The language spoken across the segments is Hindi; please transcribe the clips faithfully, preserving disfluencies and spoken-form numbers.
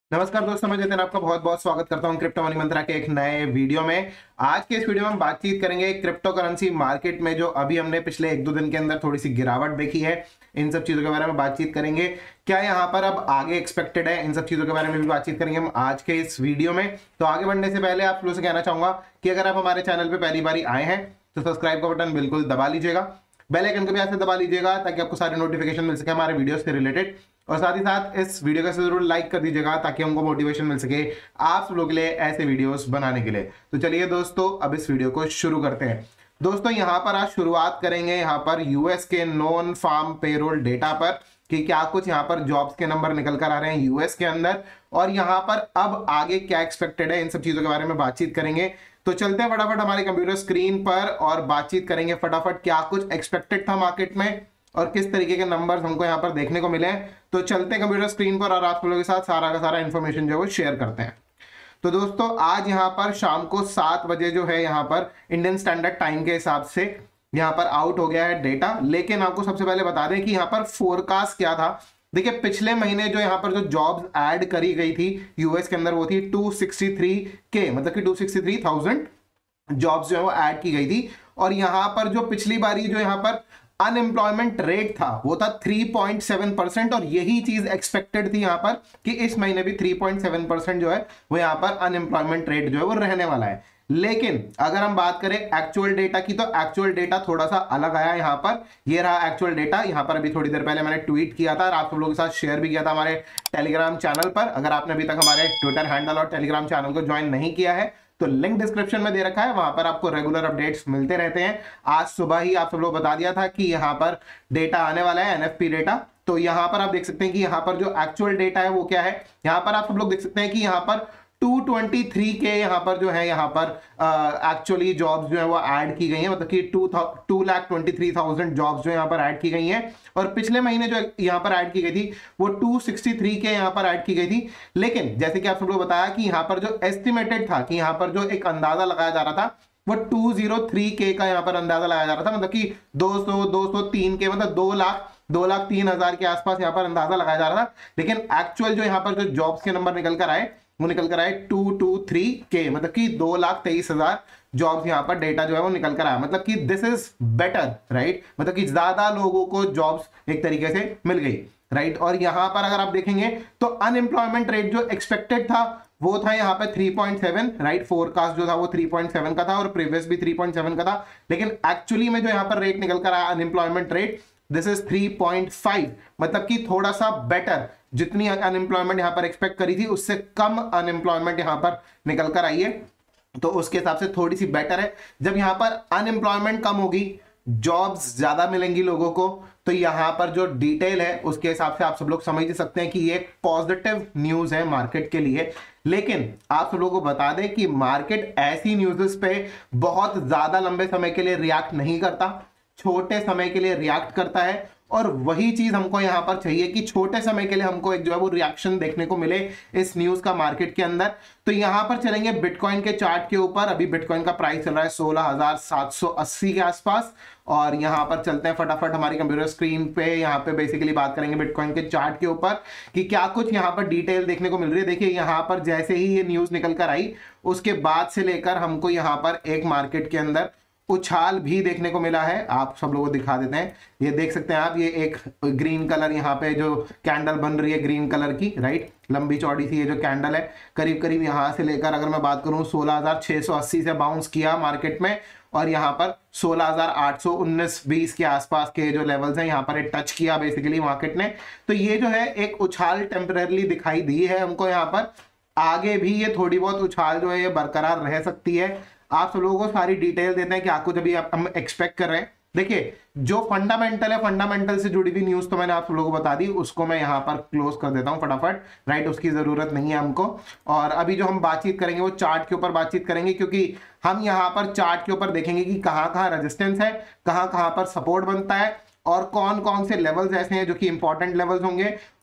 नमस्कार दोस्तों, मैं जतिन आपका बहुत बहुत स्वागत करता हूं क्रिप्टो मनी मंत्रा के एक नए वीडियो में। आज के इस वीडियो में हम बातचीत करेंगे क्रिप्टो करेंसी मार्केट में जो अभी हमने पिछले एक दो दिन के अंदर थोड़ी सी गिरावट देखी है, इन सब चीजों के बारे में बातचीत करेंगे। क्या यहाँ पर अब आगे एक्सपेक्टेड है, इन सब चीजों के बारे में भी बातचीत करेंगे हम आज के इस वीडियो में। तो आगे बढ़ने से पहले आप लोगों से कहना चाहूंगा कि अगर आप हमारे चैनल पर पहली बार आए हैं तो सब्सक्राइब का बटन बिल्कुल दबा लीजिएगा, बेल आइकन को भी ऐसे दबा लीजिएगा ताकि आपको सारे नोटिफिकेशन मिल सके हमारे वीडियो से रिलेटेड। और साथ ही साथ इस वीडियो को जरूर लाइक कर दीजिएगा ताकि हमको मोटिवेशन मिल सके आप लोगों के लिए ऐसे वीडियोस बनाने के लिए। तो चलिए दोस्तों, अब इस वीडियो को शुरू करते हैं। दोस्तों यहाँ पर आज शुरुआत करेंगे यहाँ पर यूएस के नॉन फार्म पेरोल डेटा पर कि क्या कुछ यहाँ पर जॉब्स के नंबर निकल कर आ रहे हैं यूएस के अंदर, और यहाँ पर अब आगे क्या एक्सपेक्टेड है, इन सब चीजों के बारे में बातचीत करेंगे। तो चलते हैं फटाफट हमारे कंप्यूटर स्क्रीन पर और बातचीत करेंगे फटाफट क्या कुछ एक्सपेक्टेड था मार्केट में और किस तरीके के नंबर्स हमको यहाँ पर देखने को मिले हैं। तो चलते हैं कंप्यूटर स्क्रीन पर और आप लोगों के साथ सारा का सारा इंफॉर्मेशन जो है वो शेयर करते हैं। तो दोस्तों आज यहाँ पर शाम को सात बजे जो है यहाँ पर इंडियन स्टैंडर्ड टाइम के हिसाब से यहाँ पर आउट हो गया है डेटा। लेकिन आपको सबसे पहले बता दें कि यहाँ पर फोरकास्ट क्या था। देखिए पिछले महीने जो यहाँ पर जो जॉब्स ऐड करी गई थी यूएस के अंदर वो थी टू सिक्सटी थ्री के, मतलब कि two sixty three thousand jobs जो है वो ऐड की गई थी। और यहाँ पर जो पिछली बारी जो यहाँ पर अनएम्प्लॉयमेंट रेट था वो था थ्री पॉइंट सेवन परसेंट, और यही चीज एक्सपेक्टेड थी यहाँ पर कि इस महीने भी थ्री पॉइंट सेवन परसेंट जो है वो यहाँ पर अनएम्प्लॉयमेंट रेट जो है वो रहने वाला है। लेकिन अगर हम बात करें एक्चुअल डेटा की तो एक्चुअल डेटा थोड़ा सा अलग आया यहाँ पर। ये रहा एक्चुअल डेटा। यहाँ पर अभी थोड़ी देर पहले मैंने ट्वीट किया था और आप सब लोगों के साथ शेयर भी किया था हमारे टेलीग्राम चैनल पर। अगर आपने अभी तक हमारे ट्विटर हैंडल और टेलीग्राम चैनल को ज्वाइन नहीं किया है तो लिंक डिस्क्रिप्शन में दे रखा है, वहां पर आपको रेगुलर अपडेट्स मिलते रहते हैं। आज सुबह ही आप सब लोग बता दिया था कि यहाँ पर डेटा आने वाला है, एनएफपी डेटा। तो यहाँ पर आप देख सकते हैं कि यहाँ पर जो एक्चुअल डेटा है वो क्या है। यहाँ पर आप सब लोग देख सकते हैं कि यहाँ पर टू ट्वेंटी थ्री के यहाँ पर जो है यहाँ पर एक्चुअली जॉब्स जो है वो ऐड की गई हैं, मतलब कि two two lakh twenty three thousand jobs जो यहाँ पर ऐड की गई हैं। और पिछले महीने जो यहाँ पर ऐड की गई थी वो टू सिक्सटी थ्री के यहाँ पर ऐड की गई थी। लेकिन जैसे कि आप सब लोग बताया कि यहाँ पर जो एस्टिमेटेड था कि यहाँ पर जो एक अंदाजा लगाया जा रहा था वो टू ज़ीरो थ्री के का यहाँ पर अंदाजा लगाया जा रहा था, मतलब कि दो सौ दो सौ तीन के, मतलब दो लाख दो लाख तीन हजार के आसपास यहाँ पर अंदाजा लगाया जा रहा था। लेकिन एक्चुअल जो यहाँ पर जो जॉब्स के नंबर निकल कर आए वो निकल कर आए टू टू थ्री के, मतलब कि दो लाख तेईस हजार जॉब्स यहाँ पर डेटा जो है वो निकल कर आया। मतलब कि दिस इज बेटर, राइट, मतलब कि ज्यादा लोगों को जॉब्स एक तरीके से मिल गई, राइट। और यहाँ पर अगर आप देखेंगे तो अनएम्प्लॉयमेंट रेट जो एक्सपेक्टेड था वो था यहाँ पे three point seven, right. Forecast जो था वो थ्री पॉइंट सेवन का था और प्रीवियस भी थ्री पॉइंट सेवन का था। लेकिन एक्चुअली में जो यहाँ पर रेट निकल कर आया unemployment rate this is three point five, मतलब कि थोड़ा सा बेटर। जितनी अनएम्प्लॉयमेंट यहाँ पर एक्सपेक्ट करी थी उससे कम अनएम्प्लॉयमेंट यहाँ पर निकल कर आई है, तो उसके हिसाब से थोड़ी सी बेटर है। जब यहाँ पर अनएम्प्लॉयमेंट कम होगी, जॉब्स ज्यादा मिलेंगी लोगों को, तो यहाँ पर जो डिटेल है उसके हिसाब से आप सब लोग समझ सकते हैं कि ये एक पॉजिटिव न्यूज है मार्केट के लिए। लेकिन आप सब लोगों को बता दें कि मार्केट ऐसी न्यूज़ेस पे बहुत ज्यादा लंबे समय के लिए रिएक्ट नहीं करता, छोटे समय के लिए रिएक्ट करता है। और वही चीज हमको यहाँ पर चाहिए कि छोटे समय के लिए हमको एक जो है वो रिएक्शन देखने को मिले इस न्यूज का मार्केट के अंदर। तो यहाँ पर चलेंगे बिटकॉइन के चार्ट के ऊपर। अभी बिटकॉइन का प्राइस चल रहा है सोलह हजार सात सौ अस्सी के आसपास। और यहाँ पर चलते हैं फटाफट हमारी कंप्यूटर स्क्रीन पे, यहाँ पे बेसिकली बात करेंगे बिटकॉइन के चार्ट के ऊपर कि क्या कुछ यहाँ पर डिटेल देखने को मिल रही है। देखिए यहाँ पर जैसे ही ये न्यूज निकल कर आई उसके बाद से लेकर हमको यहाँ पर एक मार्केट के अंदर उछाल भी देखने को मिला है। आप सब लोगों को दिखा देते हैं, ये देख सकते हैं आप, ये एक ग्रीन कलर यहाँ पे जो कैंडल बन रही है ग्रीन कलर की, राइट, लंबी चौड़ी सी ये जो कैंडल है करीब करीब यहाँ से लेकर अगर मैं बात करूँ सोलह हजार छह सौ अस्सी से बाउंस किया मार्केट में, और यहाँ पर सोलह हजार आठ सौ उन्नीस बीस के आसपास के जो लेवल्स हैं यहाँ पर एक टच किया बेसिकली मार्केट ने। तो ये जो है एक उछाल टेम्परेरली दिखाई दी है हमको यहाँ पर। आगे भी ये थोड़ी बहुत उछाल जो है ये बरकरार रह सकती है। आप सब लोगों को सारी डिटेल देते हैं कि आपको जब हम एक्सपेक्ट कर रहे हैं। देखिए जो फंडामेंटल है, फंडामेंटल से जुड़ी हुई न्यूज तो मैंने आप सब लोगों को बता दी, उसको मैं यहाँ पर क्लोज कर देता हूँ फटाफट, राइट, उसकी जरूरत नहीं है हमको। और अभी जो हम बातचीत करेंगे वो चार्ट के ऊपर बातचीत करेंगे, क्योंकि हम यहाँ पर चार्ट के ऊपर देखेंगे कि कहाँ कहाँ रेजिस्टेंस है, कहाँ कहाँ पर सपोर्ट बनता है और कौन कौन से लेवल्स ऐसे हैं जो कि इंपॉर्टेंट लेवल्स होंगे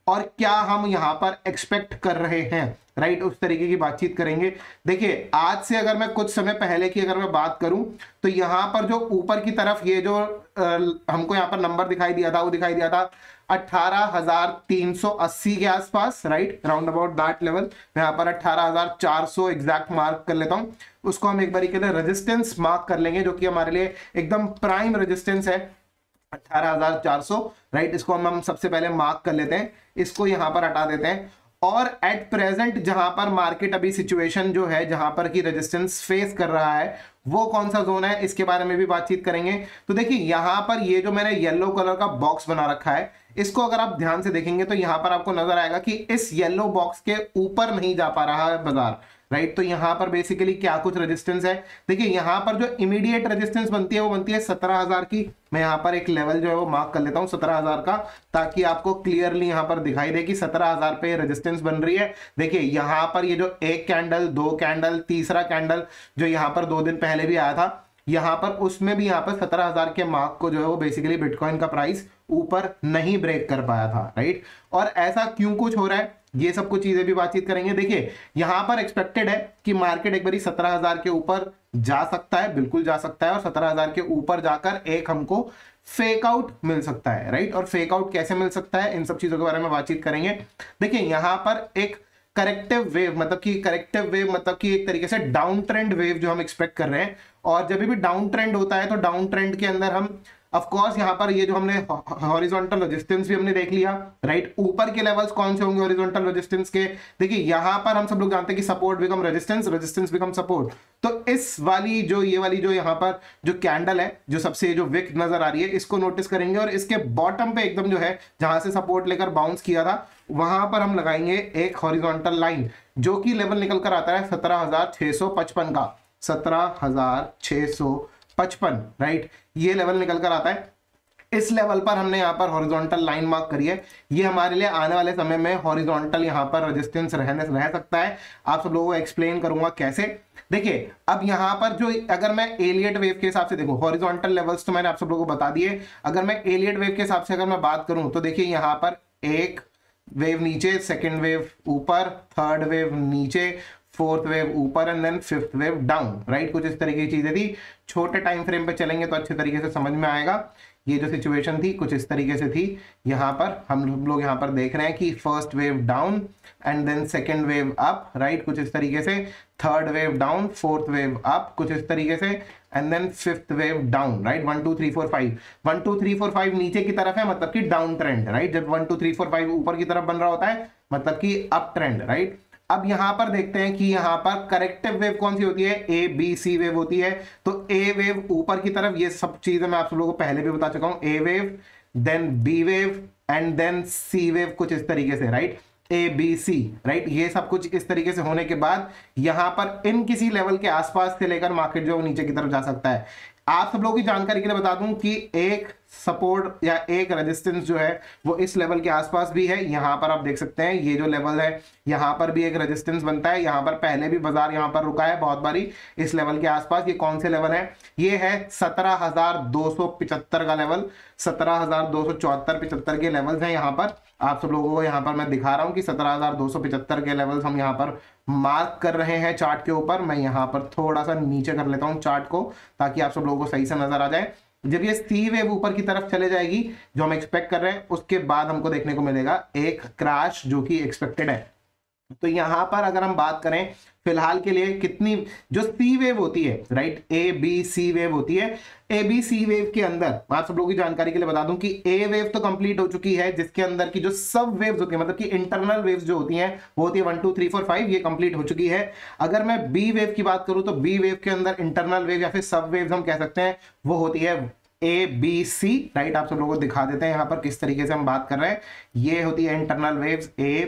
और क्या हम यहां पर एक्सपेक्ट कर रहे हैं, राइट, उस तरीके की बातचीत करेंगे। देखिए आज से अगर मैं कुछ समय पहले की अगर मैं बात करूं तो यहां पर जो ऊपर की तरफ ये जो आ, हमको यहां पर नंबर दिखाई दिया था वो दिखाई दिया था अठारह हजार तीन सौ अस्सी के आसपास, right, round about that level. यहां पर अठारह हजार चार सौ एग्जैक्ट मार्क कर लेता हूं, उसको हम एक बार के लिए रेजिस्टेंस मार्क कर लेंगे, जो कि हमारे लिए एकदम प्राइम रेजिस्टेंस है अठारह हजार चार सौ, राइट। इसको हम हम सबसे पहले मार्क कर लेते हैं, इसको यहां पर हटा देते हैं। और एट प्रेजेंट जहां पर मार्केट अभी सिचुएशन जो है, जहां पर की रेजिस्टेंस फेस कर रहा है, वो कौन सा जोन है, इसके बारे में भी बातचीत करेंगे। तो देखिए यहां पर ये जो मैंने येलो कलर का बॉक्स बना रखा है, इसको अगर आप ध्यान से देखेंगे तो यहां पर आपको नजर आएगा कि इस येलो बॉक्स के ऊपर नहीं जा पा रहा है बाजार, राइट। तो यहां पर बेसिकली क्या कुछ रेजिस्टेंस है, देखिए यहां पर जो इमीडिएट रेजिस्टेंस बनती है वो बनती है सत्रह हजार की। मैं यहां पर एक लेवल जो है वो मार्क कर लेता हूं सत्रह हजार का, ताकि आपको क्लियरली यहां पर दिखाई दे कि सत्रह हजार पे रेजिस्टेंस बन रही है। देखिए यहां पर ये जो एक कैंडल, दो कैंडल, तीसरा कैंडल जो यहां पर दो दिन पहले भी आया था, यहां पर उसमें भी यहां पर सत्रह हजार के मार्क को जो है वो बेसिकली बिटकॉइन का प्राइस ऊपर नहीं ब्रेक कर पाया था, राइट। और ऐसा क्यों कुछ हो रहा है, ये सब कुछ चीजें भी बातचीत करेंगे। देखिए यहां पर एक्सपेक्टेड है कि मार्केट एक बारी सत्रह हजार के ऊपर जा सकता है, बिल्कुल जा सकता है, और सत्रह हजार के ऊपर जाकर एक हमको फेक आउट मिल सकता है, राइट। और फेक आउट कैसे मिल सकता है, इन सब चीजों के बारे में बातचीत करेंगे। देखिए यहां पर एक करेक्टिव वेव, मतलब कि करेक्टिव वेव मतलब कि एक तरीके से डाउन ट्रेंड वेव जो हम एक्सपेक्ट कर रहे हैं। और जब भी डाउन ट्रेंड होता है तो डाउन ट्रेंड के अंदर हम ऑफ कोर्स यहां पर ये जो हमने हॉरिजॉन्टल रेजिस्टेंस भी हमने देख लिया, राइट। ऊपर के लेवल्स कौन से होंगे हॉरिजॉन्टल रेजिस्टेंस के, देखिए यहां पर हम सब लोग जानते हैं कि support become resistance, resistance become support. तो इस वाली जो ये वाली जो यहां पर जो कैंडल है, जो सबसे जो विक नजर आ रही है, इसको नोटिस करेंगे और इसके बॉटम पे एकदम जो है जहां से सपोर्ट लेकर बाउंस किया था, वहां पर हम लगाएंगे एक हॉरिजॉन्टल लाइन, जो कि लेवल निकल कर आता है सत्रह हजार छह सौ पचपन का, सत्रह हजार छह सौ पचपन, राइट। ये लेवल निकल कर आता है। इस लेवल पर हमने यहां पर हॉरिजॉन्टल लाइन मार्क करी है। ये हमारे लिए आने वाले समय में हॉरिजॉन्टल यहां पर रेजिस्टेंस रहने रह सकता है। आप सब लोगों को एक्सप्लेन करूंगा कैसे। देखिए अब यहां पर जो अगर मैं एलियट वेव के हिसाब से देखो, हॉरिजॉन्टल लेवल्स तो मैंने आप सब लोगों को बता दिए। अगर मैं एलियट वेव के हिसाब से अगर मैं बात करूं तो देखिए यहां पर एक वेव नीचे, सेकेंड वेव ऊपर, थर्ड वेव नीचे, फोर्थ वेव ऊपर and then fifth wave down, right. कुछ इस तरीके की चीजें थी। छोटे टाइम फ्रेम पे चलेंगे तो अच्छे तरीके से समझ में आएगा। ये जो सिचुएशन थी कुछ इस तरीके से थी। यहाँ पर हम लोग यहाँ पर देख रहे हैं कि first wave down and then second wave up, right, कुछ इस तरीके से, third wave down, fourth wave up, कुछ इस तरीके से, and then fifth wave down, right. One two three four five, one two three four five नीचे की तरफ है, मतलब कि डाउन ट्रेंड, राइट। जब one two three four five ऊपर की तरफ बन रहा होता है मतलब कि अप ट्रेंड, राइट। अब यहां पर देखते हैं कि यहां पर करेक्टिव वेव कौन सी होती है, ए बी सी वेव होती है। तो ए वेव ऊपर की तरफ, ये सब चीजें मैं आप सब लोगों को पहले भी बता चुका हूं। A wave, then B wave and then C wave, कुछ इस तरीके से, right, A B C, right. ये सब कुछ इस तरीके से होने के बाद यहां पर इन किसी लेवल के आसपास से लेकर मार्केट जो नीचे की तरफ जा सकता है। आप सब लोगों की जानकारी के लिए बता दूं कि एक सपोर्ट या एक रेजिस्टेंस जो है वो इस लेवल के आसपास भी है। यहां पर आप देख सकते हैं ये जो लेवल है, यहां पर भी एक रेजिस्टेंस बनता है। यहां पर पहले भी बाजार यहां पर रुका है बहुत बारी इस लेवल के आसपास। ये कौन से लेवल है, ये है सत्रह हजार दो सौ पिचहत्तर का लेवल, सत्रह हजार दो सौ चौहत्तर पिचहत्तर के लेवल्स हैं यहाँ पर। आप सब लोगों को यहाँ पर मैं दिखा रहा हूँ कि सत्रह हजार दो सौ पिचहत्तर के लेवल्स हम यहाँ पर मार्क कर रहे हैं चार्ट के ऊपर। मैं यहाँ पर थोड़ा सा नीचे कर लेता हूँ चार्ट को, ताकि आप सब लोगों को सही से नजर आ जाए। जब ये सी वेव ऊपर की तरफ चले जाएगी जो हम एक्सपेक्ट कर रहे हैं, उसके बाद हमको देखने को मिलेगा एक क्रैश जो कि एक्सपेक्टेड है। तो यहां पर अगर हम बात करें फिलहाल के लिए कितनी जो सी वेव होती है, right, A B C wave होती है। ए बी सी वेव के अंदर आप सब लोगों की जानकारी के लिए बता दूं कि ए वेव तो कंप्लीट हो चुकी है, जिसके अंदर की जो सब वेव्स होती है, मतलब कि इंटरनल वेव्स जो होती हैं वो होती है one two three four five, ये कंप्लीट हो चुकी है। अगर मैं बी वेव की बात करूं तो बी वेव के अंदर इंटरनल वेव या फिर सब वेव्स हम कह सकते हैं वो होती है ए बी सी, राइट। आप सब लोगों को दिखा देते हैं यहाँ पर किस तरीके से हम बात कर रहे हैं। ये होती है internal waves A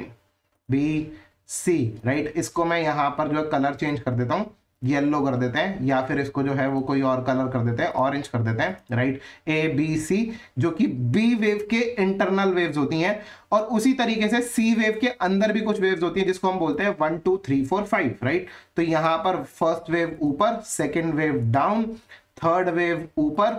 B C, right. इसको मैं यहाँ पर जो है कलर चेंज कर देता हूँ, येलो कर देते हैं, या फिर इसको जो है वो कोई और कलर कर देते हैं, ऑरेंज कर देते हैं, राइट। ए बी सी जो कि बी वेव के इंटरनल वेव्स होती हैं। और उसी तरीके से सी वेव के अंदर भी कुछ वेव्स होती हैं जिसको हम बोलते हैं one two three four five, right. तो यहाँ पर फर्स्ट वेव ऊपर, second wave down, third wave ऊपर,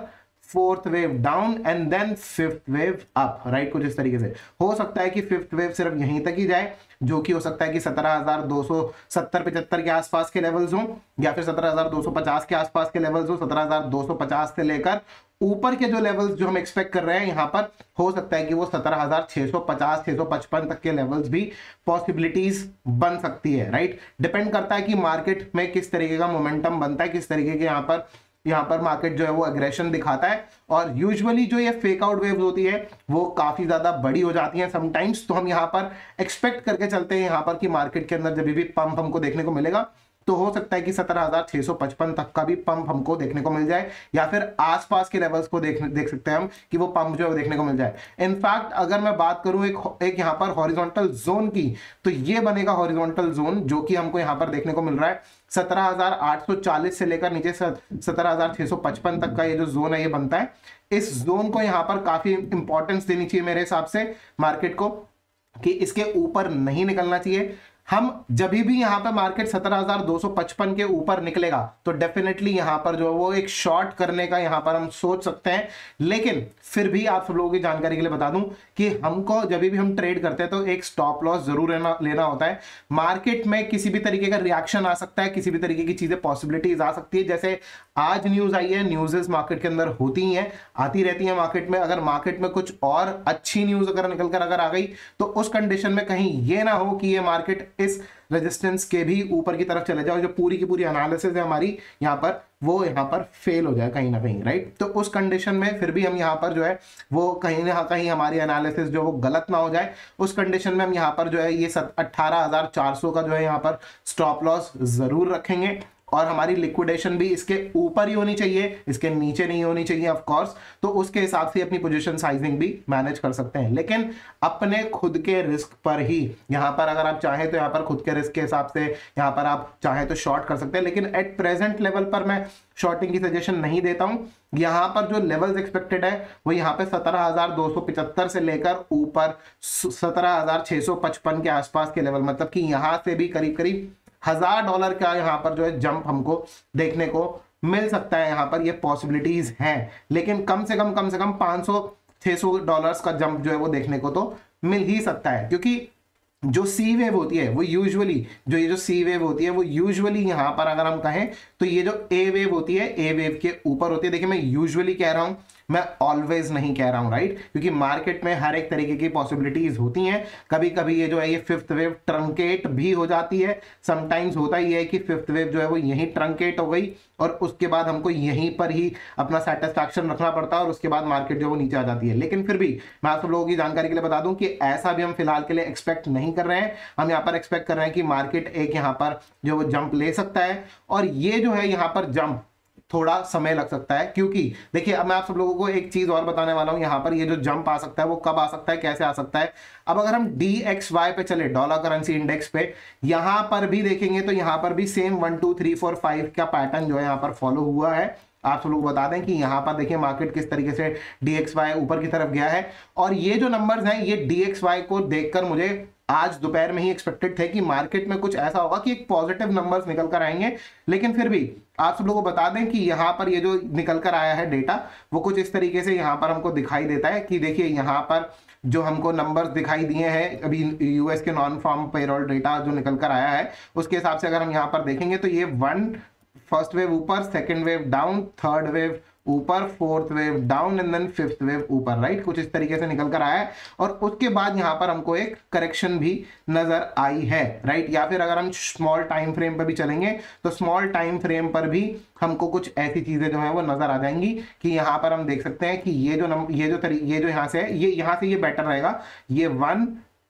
fourth wave down and then fifth wave up, right. कुछ इस तरीके से हो सकता है कि फिफ्थ वेव सिर्फ यहीं तक ही जाए, जो कि हो सकता है कि सत्रह हज़ार दो सौ सत्तर पचहत्तर के आसपास के लेवल्स हों, या फिर सत्रह हज़ार दो सौ पचास के आसपास के लेवल्स हो। सत्रह हज़ार दो सौ पचास से लेकर ऊपर के जो लेवल्स जो हम एक्सपेक्ट कर रहे हैं यहाँ पर, हो सकता है कि वो सत्रह हज़ार छह सौ पचास छह सौ पचपन तक के लेवल्स भी पॉसिबिलिटीज बन सकती है, राइट। डिपेंड करता है कि मार्केट में किस तरीके का मोमेंटम बनता है, किस तरीके के यहाँ पर यहाँ पर मार्केट जो है वो एग्रेशन दिखाता है। और यूजुअली जो ये फेक आउट वेव्स होती है वो काफी ज्यादा बड़ी हो जाती हैं समटाइम्स, तो हम यहाँ पर एक्सपेक्ट करके चलते हैं यहाँ पर कि मार्केट के अंदर जब भी पंप हमको देखने को मिलेगा तो हो सकता है कि सत्रह हज़ार छह सौ पचपन तक का भी पंप हमको देखने को मिल जाए, या फिर आसपास के लेवल्स को देख देख सकते हैं हम कि वो पंप जो है वो देखने को मिल जाए। इनफैक्ट अगर मैं बात करूं एक एक यहाँ पर हॉरिजॉन्टल जोन की, तो ये बनेगा हॉरिजॉन्टल जोन जो कि हमको यहाँ पर देखने को मिल रहा है सत्रह हज़ार आठ सौ चालीस से लेकर नीचे सत्रह हज़ार छह सौ पचपन तक का ये जो जोन है ये बनता है। इस जोन को यहाँ पर काफी इंपॉर्टेंस देनी चाहिए मेरे हिसाब से मार्केट को, कि इसके ऊपर नहीं निकलना चाहिए। हम जब भी यहां पर मार्केट सत्रह हज़ार दो सौ पचपन के ऊपर निकलेगा तो डेफिनेटली यहां पर जो है वो एक शॉर्ट करने का यहां पर हम सोच सकते हैं। लेकिन फिर भी आप सब लोगों की जानकारी के लिए बता दूं कि हमको जब भी हम ट्रेड करते हैं तो एक स्टॉप लॉस जरूर लेना लेना होता है। मार्केट में किसी भी तरीके का रिएक्शन आ सकता है, किसी भी तरीके की चीजें पॉसिबिलिटीज आ सकती है। जैसे आज न्यूज आई है, न्यूज़ मार्केट के अंदर होती ही है, आती रहती है मार्केट में। अगर मार्केट में कुछ और अच्छी न्यूज अगर निकल कर अगर आ गई तो उस कंडीशन में कहीं ये ना हो कि ये मार्केट इस रेजिस्टेंस के भी ऊपर की तरफ चले जाए, जो पूरी की पूरी एनालिसिस है हमारी यहाँ पर वो यहाँ पर फेल हो जाए कहीं ना कहीं, राइट। तो उस कंडीशन में फिर भी हम यहाँ पर जो है वो कहीं ना कहीं हमारी एनालिसिस जो वो गलत ना हो जाए, उस कंडीशन में हम यहाँ पर जो है ये अट्ठारह हज़ार चार सौ का जो है यहाँ पर स्टॉप लॉस जरूर रखेंगे। और हमारी लिक्विडेशन भी इसके ऊपर ही होनी चाहिए, इसके नीचे नहीं होनी चाहिए ऑफ कोर्स। तो उसके हिसाब से अपनी पोजीशन साइजिंग भी मैनेज कर सकते हैं, लेकिन अपने खुद के रिस्क पर ही। यहाँ पर अगर आप चाहें तो यहाँ पर खुद के रिस्क के हिसाब से यहाँ पर आप चाहें तो शॉर्ट कर सकते हैं, लेकिन एट प्रेजेंट लेवल पर मैं शॉर्टिंग की सजेशन नहीं देता हूं। यहाँ पर जो लेवल्स एक्सपेक्टेड है वो यहाँ पे सत्रह हज़ार दो सौ पचहत्तर से लेकर ऊपर सत्रह हज़ार छह सौ पचपन के आसपास के लेवल, मतलब कि यहाँ से भी करीब करीब हजार डॉलर का यहाँ पर जो है जंप हमको देखने को मिल सकता है। यहाँ पर ये पॉसिबिलिटीज हैं, लेकिन कम से कम कम से कम पाँच सौ छह सौ डॉलर्स का जंप जो है वो देखने को तो मिल ही सकता है। क्योंकि जो सी वेव होती है वो यूजुअली जो ये जो सी वेव होती है वो यूजुअली यहाँ पर अगर हम कहें तो ये जो ए वेव होती है ए वेव के ऊपर होती है। देखिए मैं यूजुअली कह रहा हूं, मैं ऑलवेज नहीं कह रहा हूं, राइट। क्योंकि मार्केट में हर एक तरीके की पॉसिबिलिटीज होती हैं। कभी कभी ये जो है ये फिफ्थ वेव ट्रंकेट भी हो जाती है। समटाइम्स होता ही है कि फिफ्थ वेव जो है वो यहीं ट्रंकेट हो गई और उसके बाद हमको यहीं पर ही अपना सेटिस्फैक्शन रखना पड़ता है और उसके बाद मार्केट जो है वो नीचे आ जाती है। लेकिन फिर भी मैं आप सब लोगों की जानकारी के लिए बता दूं कि ऐसा भी हम फिलहाल के लिए एक्सपेक्ट नहीं कर रहे हैं। हम यहाँ पर एक्सपेक्ट कर रहे हैं कि मार्केट एक यहाँ पर जो वो जंप ले सकता है, और ये जो है यहाँ पर जंप थोड़ा समय लग सकता है। क्योंकि देखिए अब मैं आप सब लोगों को एक चीज और बताने वाला हूं, यहाँ पर ये जो जंप आ सकता है वो कब आ सकता है, कैसे आ सकता है। अब अगर हम डी एक्स वाई पे चले, डॉलर करेंसी इंडेक्स पे, यहां पर भी देखेंगे तो यहां पर भी same one two three four five का पैटर्न जो है यहाँ पर फॉलो हुआ है। आप सब लोग बता दें कि यहाँ पर देखिए मार्केट किस तरीके से डी एक्स वाई ऊपर की तरफ गया है, और ये जो नंबर्स हैं ये डी एक्स वाई को देखकर मुझे आज दोपहर में ही एक्सपेक्टेड थे कि मार्केट में कुछ ऐसा होगा कि एक पॉजिटिव नंबर्स निकल कर आएंगे। लेकिन फिर भी आप सब लोगों को बता दें कि यहाँ पर ये जो निकल कर आया है डेटा वो कुछ इस तरीके से यहाँ पर हमको दिखाई देता है कि देखिए यहाँ पर जो हमको नंबर्स दिखाई दिए हैं अभी यूएस के नॉन फार्म पेरोल डेटा जो निकल कर आया है उसके हिसाब से अगर हम यहाँ पर देखेंगे तो ये वन फर्स्ट वेव ऊपर, second wave down, third wave ऊपर, fourth wave down and then fifth wave ऊपर, राइट। कुछ इस तरीके से निकल कर आया है और उसके बाद यहाँ पर हमको एक करेक्शन भी नजर आई है, राइट। या फिर अगर हम स्मॉल टाइम फ्रेम पर भी चलेंगे तो स्मॉल टाइम फ्रेम पर भी हमको कुछ ऐसी चीजें जो है वो नजर आ जाएंगी कि यहाँ पर हम देख सकते हैं कि ये जो नंबर ये जो तरी ये जो यहाँ से है ये यहाँ से ये बेटर रहेगा, ये one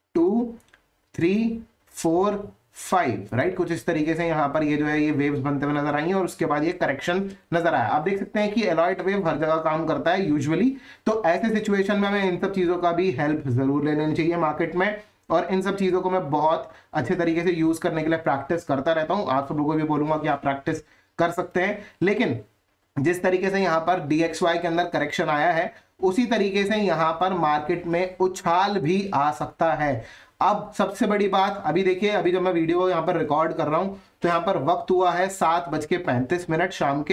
two three four five, right. कुछ इस तरीके से यहाँ पर ये जो है ये वेव्स बनते हुए नजर आएंगे और उसके बाद ये करेक्शन नजर आया। आप देख सकते हैं कि एलॉयड वेव हर जगह काम करता है यूजुअली, तो ऐसे सिचुएशन में हमें इन सब चीजों का भी हेल्प जरूर ले लेनी चाहिए मार्केट में, और इन सब चीजों को मैं बहुत अच्छे तरीके से यूज करने के लिए प्रैक्टिस करता रहता हूँ। आप सब लोगों को भी बोलूंगा कि आप प्रैक्टिस कर सकते हैं। लेकिन जिस तरीके से यहाँ पर डी एक्स वाई के अंदर करेक्शन आया है उसी तरीके से यहाँ पर मार्केट में उछाल भी आ सकता है। अब सबसे बड़ी बात, अभी देखिए अभी जब मैं वीडियो यहाँ पर रिकॉर्ड कर रहा हूं तो यहाँ पर वक्त हुआ है सात बज के पैंतीस मिनट शाम के,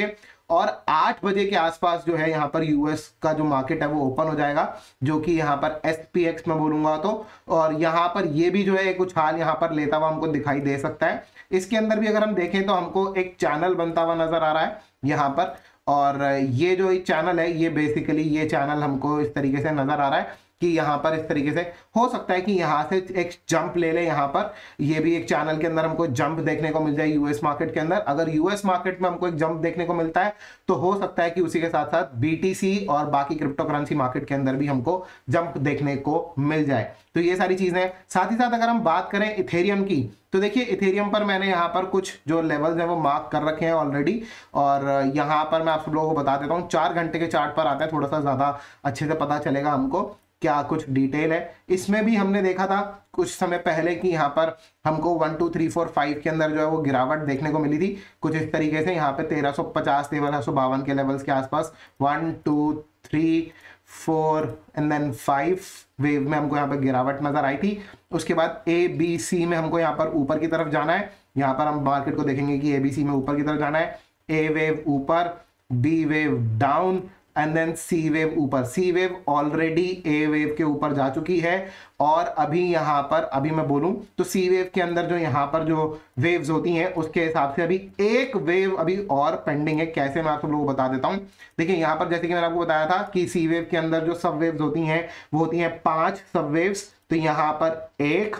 और आठ बजे के आसपास जो है यहाँ पर यूएस का जो मार्केट है वो ओपन हो जाएगा, जो कि यहाँ पर एसपीएक्स में बोलूंगा तो, और यहाँ पर ये भी जो है एक उछाल यहाँ पर लेता हुआ हमको दिखाई दे सकता है। इसके अंदर भी अगर हम देखें तो हमको एक चैनल बनता हुआ नजर आ रहा है यहाँ पर, और ये जो एक चैनल है ये बेसिकली ये चैनल हमको इस तरीके से नजर आ रहा है कि यहाँ पर इस तरीके से हो सकता है कि यहाँ से एक जंप ले ले, यहाँ पर ये भी एक चैनल के अंदर हमको जंप देखने को मिल जाए यूएस मार्केट के अंदर। अगर यूएस मार्केट में हमको एक जंप देखने को मिलता है तो हो सकता है कि उसी के साथ साथ बीटीसी और बाकी क्रिप्टो करेंसी मार्केट के अंदर भी हमको जंप देखने को मिल जाए। तो ये सारी चीजें, साथ ही साथ अगर हम बात करें इथेरियम की, तो देखिए इथेरियम पर मैंने यहाँ पर कुछ जो लेवल्स हैं वो मार्क कर रखे हैं ऑलरेडी, और यहाँ पर मैं आप सब लोगों को बता देता हूँ। चार घंटे के चार्ट पर आता है, थोड़ा सा ज्यादा अच्छे से पता चलेगा हमको क्या कुछ डिटेल है। इसमें भी हमने देखा था कुछ समय पहले कि यहाँ पर हमको one two three four five के अंदर जो है वो गिरावट देखने को मिली थी कुछ इस तरीके से। यहाँ पे तेरह सौ पचास तेरह सौ बावन के लेवल्स के आसपास one two three four and then five wave में हमको यहाँ पर गिरावट नजर आई थी। उसके बाद ए बी सी में हमको यहाँ पर ऊपर की तरफ जाना है। यहाँ पर हम मार्केट को देखेंगे कि ए बी सी में ऊपर की तरफ जाना है, ए वेव ऊपर, B wave down and then C wave ऊपर। C wave already A wave के ऊपर जा चुकी है, और अभी यहाँ पर अभी मैं बोलूं तो सी वेव के अंदर जो यहाँ पर जो वेव्स होती हैं उसके हिसाब से अभी एक वेव अभी और पेंडिंग है। कैसे, मैं आप सब लोगों को बता देता हूं। देखिए यहाँ पर जैसे कि मैंने आपको बताया था कि सी वेव के अंदर जो सब वेव्स होती हैं वो होती हैं पांच सब वेव्स। तो यहाँ पर एक,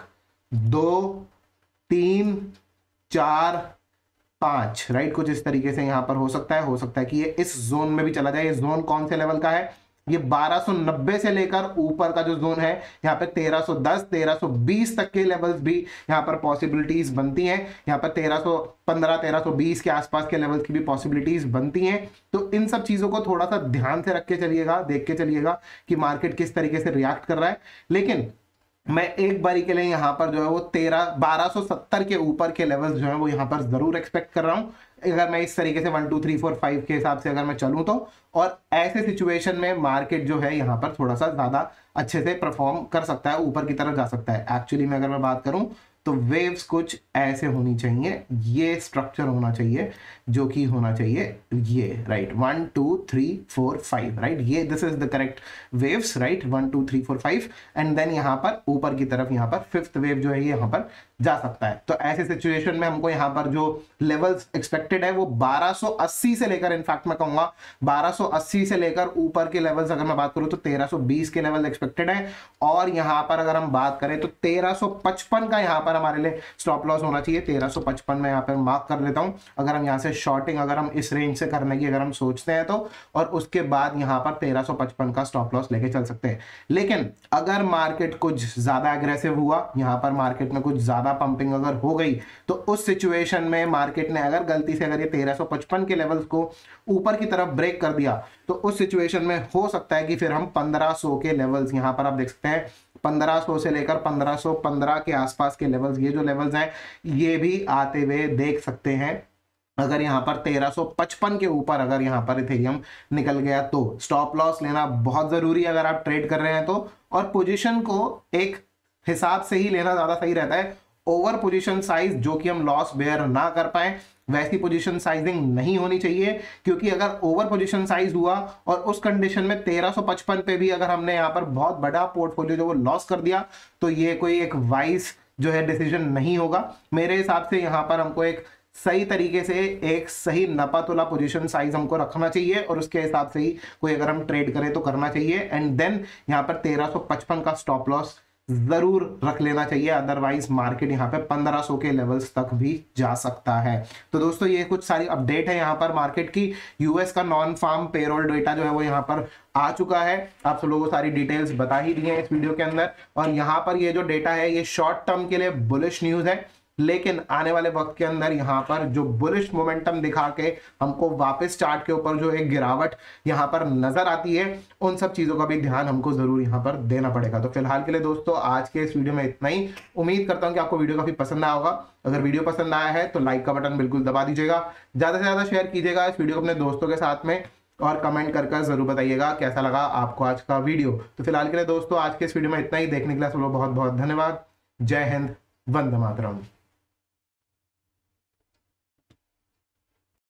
दो, तीन, चार, पांच, राइट, कुछ इस तरीके से यहाँ पर हो सकता है। हो सकता है कि ये इस जोन में भी चला जाए। ये जोन कौन से लेवल का है? ये बारह सौ नब्बे से लेकर ऊपर का जो जोन है यहाँ पे तेरह सौ दस तेरह सौ बीस तक के लेवल्स भी यहाँ पर पॉसिबिलिटीज बनती हैं। यहाँ पर तेरह सौ पंद्रह तेरह सौ बीस के आसपास के लेवल्स की भी पॉसिबिलिटीज बनती हैं। तो इन सब चीजों को थोड़ा सा ध्यान से रख के चलिएगा, देख के चलिएगा कि मार्केट किस तरीके से रिएक्ट कर रहा है। लेकिन मैं एक बारी के लिए यहाँ पर जो है वो तेरह बारह सौ सत्तर के ऊपर के लेवल्स जो है वो यहाँ पर जरूर एक्सपेक्ट कर रहा हूँ, अगर मैं इस तरीके से one two three four five के हिसाब से अगर मैं चलूँ तो। और ऐसे सिचुएशन में मार्केट जो है यहाँ पर थोड़ा सा ज्यादा अच्छे से परफॉर्म कर सकता है, ऊपर की तरफ जा सकता है। एक्चुअली में अगर मैं बात करूँ तो वेव्स कुछ ऐसे होनी चाहिए, ये स्ट्रक्चर होना चाहिए जो कि होना चाहिए ये, right, one two three four five, right, ये this is the correct waves, right, one two three four five, and then यहाँ पर ऊपर की तरफ यहाँ पर फिफ्थ वेव जो है ये यहाँ पर जा सकता है। तो ऐसे सिचुएशन में हमको यहाँ पर जो लेवल्स एक्सपेक्टेड है वो बारह सौ अस्सी से लेकर, इनफैक्ट मैं कहूंगा बारह सौ अस्सी से लेकर ऊपर के लेवल्स अगर मैं बात करूं तो तेरह सौ बीस के लेवल एक्सपेक्टेड है। और यहाँ पर अगर हम बात करें तो तेरह सौ पचपन का यहाँ पर हमारे लिए स्टॉप लॉस होना चाहिए। तेरह सौ पचपन में यहाँ पर मार्क कर लेता हूं, अगर हम यहाँ से शॉर्टिंग अगर हम इस रेंज से करने की अगर हम सोचते हैं तो, और उसके बाद यहाँ पर तेरह सौ पचपन का स्टॉप लॉस लेके चल सकते हैं। लेकिन अगर मार्केट कुछ ज्यादा एग्रेसिव हुआ, यहाँ पर मार्केट में कुछ ज्यादा पंपिंग अगर हो गई, तो उस सिचुएशन में मार्केट ने अगर गलती से अगर ये तेरह सौ पचपन के लेवल्स को ऊपर की तरफ ब्रेक कर दिया तो उस सिचुएशन में हो सकता है कि फिर हम पंद्रह सौ के लेवल्स, यहाँ पर आप देख सकते हैं पंद्रह सौ से लेकर पंद्रह सौ पंद्रह के आसपास के लेवल्स, ये जो लेवल्स हैं ये भी आते हुए देख सकते हैं। अगर यहाँ पर तेरह सौ पचपन के ऊपर अगर यहाँ पर इथेरियम निकल गया तो स्टॉप लॉस लेना बहुत जरूरी है अगर आप ट्रेड कर रहे हैं तो, और पोजीशन को एक हिसाब से ही लेना ज्यादा सही रहता है। ओवर पोजीशन साइज जो कि हम लॉस बेयर ना कर पाए वैसी पोजीशन साइजिंग नहीं होनी चाहिए, क्योंकि अगर ओवर पोजीशन साइज हुआ और उस कंडीशन में तेरह सौ पचपन पे भी अगर हमने यहाँ पर बहुत बड़ा पोर्टफोलियो जो वो लॉस कर दिया तो ये कोई एक वाइज जो है डिसीजन नहीं होगा। मेरे हिसाब से यहाँ पर हमको एक सही तरीके से एक सही नपा तुला पोजीशन साइज हमको रखना चाहिए और उसके हिसाब से ही कोई अगर हम ट्रेड करें तो करना चाहिए। एंड देन यहाँ पर तेरह सौ पचपन का स्टॉप लॉस जरूर रख लेना चाहिए, अदरवाइज मार्केट यहाँ पे पंद्रह सौ के लेवल्स तक भी जा सकता है। तो दोस्तों ये कुछ सारी अपडेट है यहाँ पर मार्केट की। यूएस का नॉन फार्म पेरोल डेटा जो है वो यहाँ पर आ चुका है, आप सब लोगों को सारी डिटेल्स बता ही दी है इस वीडियो के अंदर। और यहाँ पर ये जो डेटा है ये शॉर्ट टर्म के लिए बुलिश न्यूज है, लेकिन आने वाले वक्त के अंदर यहाँ पर जो बुलिश मोमेंटम दिखा के हमको वापस चार्ट के ऊपर जो एक गिरावट यहाँ पर नजर आती है, उन सब चीजों का भी ध्यान हमको जरूर यहाँ पर देना पड़ेगा। तो फिलहाल के लिए दोस्तों आज के इस वीडियो में इतना ही। उम्मीद करता हूँ कि आपको वीडियो काफी पसंद आया होगा। अगर वीडियो पसंद आया है तो लाइक का बटन बिल्कुल दबा दीजिएगा, ज्यादा से ज्यादा शेयर कीजिएगा इस वीडियो को अपने दोस्तों के साथ में, और कमेंट कर कर जरूर बताइएगा कैसा लगा आपको आज का वीडियो। तो फिलहाल के लिए दोस्तों आज के इस वीडियो में इतना ही। देखने के लिए सब लोग बहुत बहुत धन्यवाद। जय हिंद, वंदे मातरम।